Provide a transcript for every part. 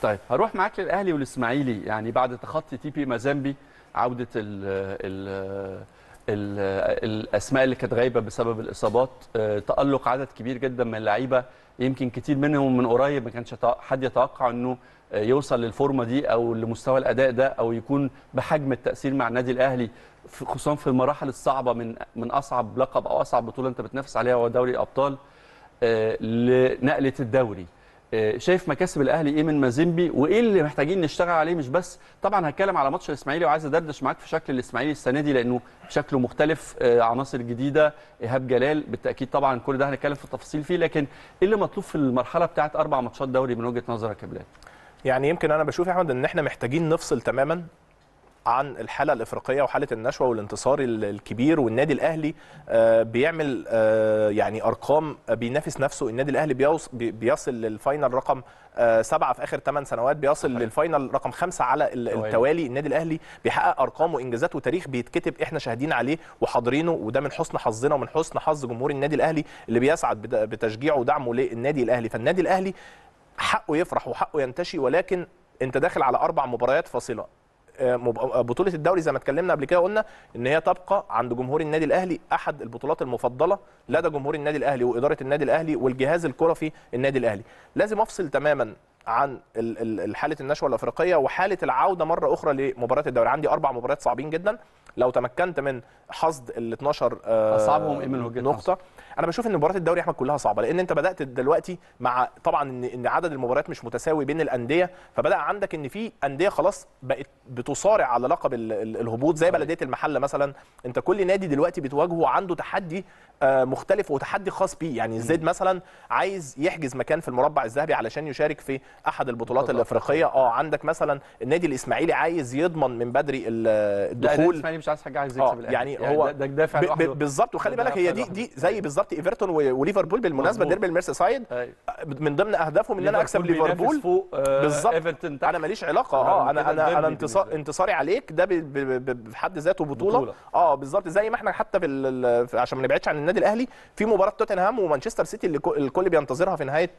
طيب هروح معاك للاهلي والاسماعيلي، يعني بعد تخطي تي بي مازامبي، عوده ال الاسماء اللي كانت غايبه بسبب الاصابات، تالق عدد كبير جدا من اللعيبه، يمكن كتير منهم من قريب ما كانش حد يتوقع انه يوصل للفورمه دي او لمستوى الاداء ده او يكون بحجم التاثير مع النادي الاهلي، خصوصا في المراحل الصعبه من اصعب لقب او اصعب بطوله انت بتنافس عليها هو دوري الابطال لنقله الدوري. شايف مكاسب الاهلي ايه من مازيمبي وايه اللي محتاجين نشتغل عليه؟ مش بس طبعا هتكلم على ماتش الاسماعيلي وعايز ادردش معاك في شكل الاسماعيلي السنه دي لانه شكله مختلف، عناصر جديده، ايهاب جلال بالتاكيد، طبعا كل ده هنتكلم في التفاصيل فيه، لكن ايه اللي مطلوب في المرحله بتاعه 4 ماتشات دوري من وجهه نظرك يا بلال؟ يعني يمكن انا بشوف يا احمد ان احنا محتاجين نفصل تماما عن الحاله الافريقيه وحاله النشوه والانتصار الكبير، والنادي الاهلي بيعمل يعني ارقام، بينافس نفسه. النادي الاهلي بيصل للفاينل رقم 7 في اخر 8 سنوات، بيصل للفاينل رقم 5 على التوالي. النادي الاهلي بيحقق ارقام وانجازات وتاريخ بيتكتب احنا شاهدين عليه وحاضرينه، وده من حسن حظنا ومن حسن حظ جمهور النادي الاهلي اللي بيسعد بتشجيعه ودعمه للنادي الاهلي. فالنادي الاهلي حقه يفرح وحقه ينتشي، ولكن انت داخل على 4 مباريات فاصله. بطولة الدوري زي ما اتكلمنا قبل كده قلنا ان هي تبقى عند جمهور النادي الاهلي احد البطولات المفضله لدى جمهور النادي الاهلي واداره النادي الاهلي والجهاز الكره في النادي الاهلي. لازم افصل تماما عن حاله النشوه الافريقيه وحاله العوده مره اخرى لمباريات الدوري. عندي 4 مباريات صعبين جدا، لو تمكنت من حصد ال 12 اصعبهم ايه من وجهه نقطه. انا بشوف ان مباريات الدوري احمد كلها صعبه، لان انت بدات دلوقتي مع طبعا ان عدد المباريات مش متساوي بين الانديه، فبدا عندك ان في انديه خلاص بقت بتصارع على لقب الهبوط زي بلديه المحله مثلا. انت كل نادي دلوقتي بتواجهه عنده تحدي مختلف وتحدي خاص بيه. يعني الزيد مثلا عايز يحجز مكان في المربع الذهبي علشان يشارك في احد البطولات الافريقيه. عندك مثلا النادي الاسماعيلي عايز يضمن من بدري الدخول. لا الاسماعيلي مش عايز حاجه، عايز يكسب الاهلي، يعني هو ده دافع لوحده بالظبط. وخلي بالك هي دي زي بالظبط ايفرتون وليفربول بالمناسبه، ديربي الميرسيسايد من ضمن اهدافهم ان انا اكسب ليفربول بالظبط. انا ماليش علاقه انا انتصاري عليك ده بحد ذاته بطوله. بالظبط. زي ما احنا حتى عشان ما نبعدش عن النادي الاهلي في مباراه توتنهام ومانشستر سيتي اللي الكل بينتظرها في نهايه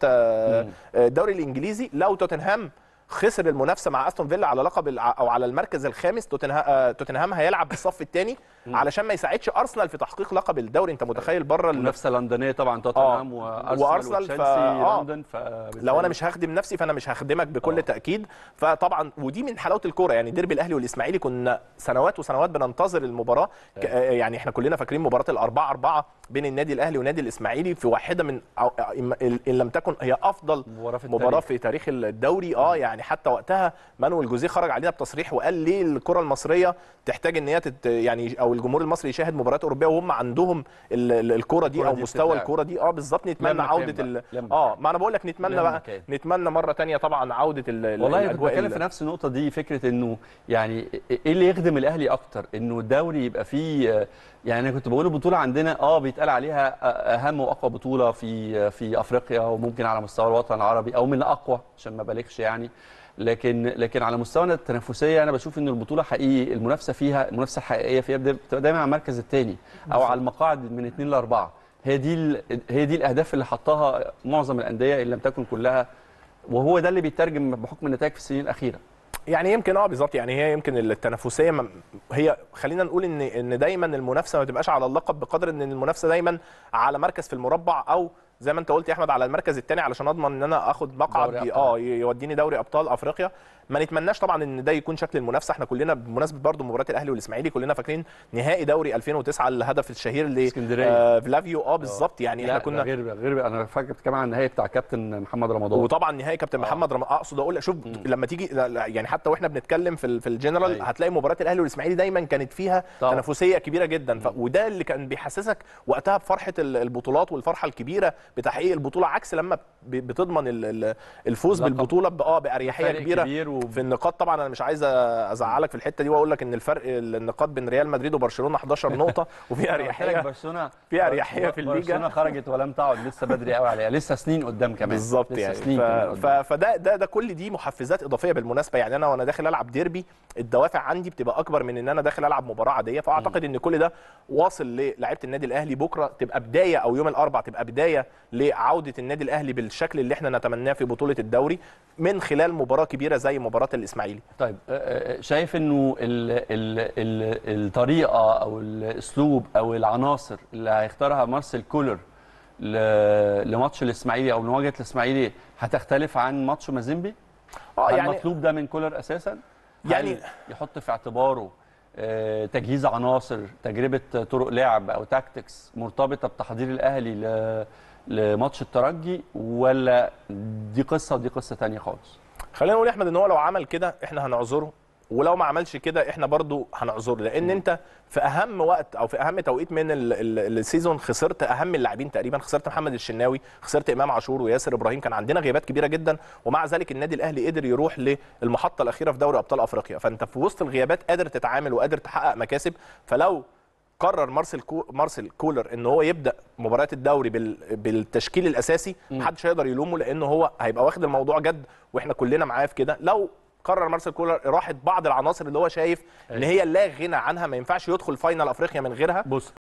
الدوري الانجليزي. لو توتنهام خسر المنافسه مع استون فيلا على لقب او على المركز الخامس، توتنهام هيلعب بالصف الثاني علشان ما يساعدش ارسنال في تحقيق لقب الدوري. انت متخيل بره المنافسه اللندنيه طبعا، توتنهام وارسنال وتشيلسي لندن. لو انا مش هخدم نفسي فانا مش هخدمك بكل تاكيد. فطبعا ودي من حلاوه الكوره، يعني ديربي الاهلي والاسماعيلي كنا سنوات وسنوات بننتظر المباراه. يعني احنا كلنا فاكرين مباراه ال4-4 بين النادي الاهلي والنادي الاسماعيلي في واحده من ان لم تكن هي افضل مباراه في تاريخ الدوري. يعني حتى وقتها مانويل جوزيه خرج علينا بتصريح وقال ليه الكره المصريه تحتاج ان هي يعني او الجمهور المصري يشاهد مباريات اوروبيه وهم عندهم الكره دي او مستوى الكره دي. بالظبط. نتمنى عوده ما انا بقول لك نتمنى مره ثانيه طبعا عوده والله بتكلم في نفس النقطه دي، فكره انه يعني ايه اللي يخدم الاهلي اكتر، انه الدوري يبقى فيه، يعني انا كنت بقول البطوله عندنا بيتقال عليها اهم واقوى بطوله في افريقيا وممكن على مستوى الوطن العربي او من اقوى عشان ما بالغش يعني، لكن على مستوى التنافسيه انا بشوف ان البطوله حقيقي المنافسه فيها، المنافسه الحقيقيه فيها بتبقى دايما على المركز الثاني او على المقاعد من 2 ل4. هي دي الاهداف اللي حطها معظم الانديه ان لم تكن كلها، وهو ده اللي بيترجم بحكم النتائج في السنين الاخيره. يعني يمكن بالظبط. يعني هي يمكن التنافسيه هي خلينا نقول ان دايما المنافسه ما تبقاش على اللقب بقدر ان المنافسه دايما على مركز في المربع، او زي ما انت قلت يا احمد على المركز الثاني علشان اضمن ان انا اخد مقعد يوديني دوري ابطال افريقيا. ما نتمناش طبعا ان ده يكون شكل المنافسه. احنا كلنا بمناسبه برضو مباراه الاهلي والاسماعيلي كلنا فاكرين نهائي دوري 2009 الهدف الشهير فلافيو. بالظبط. يعني احنا كنا غير انا فاكر كمان عن النهائي بتاع كابتن محمد رمضان، وطبعا نهائي كابتن محمد رمضان. اقصد اقول شوف لما تيجي يعني حتى واحنا بنتكلم في الجنرال هتلاقي مباراه الاهلي والاسماعيلي دايما كانت فيها تنافسيه كبيره جدا. وده اللي كان بيحسسك وقتها بفرحه البطولات والفرحه الكبيره بتحقيق البطوله، عكس لما بتضمن الفوز بالبطوله باريحيه كبيره في النقاط. طبعا انا مش عايز ازعلك في الحته دي واقول لك ان الفرق النقاط بين ريال مدريد وبرشلونه 11 نقطه وفي اريحيه في اريحيه في الليجا. برشلونه خرجت ولم تعد، لسه بدري قوي عليها، لسه سنين قدام كمان بالظبط. يعني فده كل دي محفزات اضافيه بالمناسبه. يعني انا وانا داخل العب ديربي الدوافع عندي بتبقى اكبر من ان انا داخل العب مباراه عاديه. فاعتقد ان كل ده واصل للاعيبه النادي الاهلي. بكره تبقى بدايه او يوم الاربعاء تبقى بدايه لعوده النادي الاهلي بالشكل اللي احنا نتمناه في بطوله الدوري من خلال مباراه كبيره زي مباراه الاسماعيلي. طيب شايف انه الطريقه او الاسلوب او العناصر اللي هيختارها مارسيل كولر لماتش الاسماعيلي او لمواجهه الاسماعيلي هتختلف عن ماتش مازيمبي؟ هل يعني المطلوب ده من كولر اساسا؟ يعني هل يحط في اعتباره تجهيز عناصر، تجربه طرق لعب او تاكتكس مرتبطه بتحضير الاهلي لماتش الترجي، ولا دي قصه ودي قصه ثانيه خالص؟ خلينا نقول يا احمد ان هو لو عمل كده احنا هنعذره، ولو ما عملش كده احنا برضو هنعذره، لان انت في اهم وقت او في اهم توقيت من السيزون خسرت اهم اللاعبين تقريبا، خسرت محمد الشناوي، خسرت امام عاشور وياسر ابراهيم، كان عندنا غيابات كبيره جدا، ومع ذلك النادي الاهلي قدر يروح للمحطه الاخيره في دوري ابطال افريقيا. فانت في وسط الغيابات قادر تتعامل وقادر تحقق مكاسب. فلو قرر مارسيل كولر ان هو يبدا مباريات الدوري بالتشكيل الاساسي، محدش هيقدر يلومه، لانه هو هيبقى واخد الموضوع جد واحنا كلنا معاه في كده. لو قرر مارسيل كولر راحت بعض العناصر اللي هو شايف ان هي لا غنى عنها، ما ينفعش يدخل فاينل افريقيا من غيرها، بص